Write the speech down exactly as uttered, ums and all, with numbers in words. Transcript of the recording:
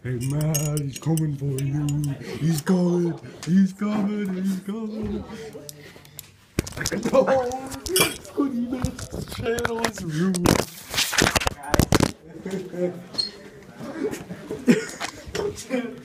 Hey man, he's coming for you. He's coming. He's coming. He's coming. No, Squiddy Man's channel is ruined.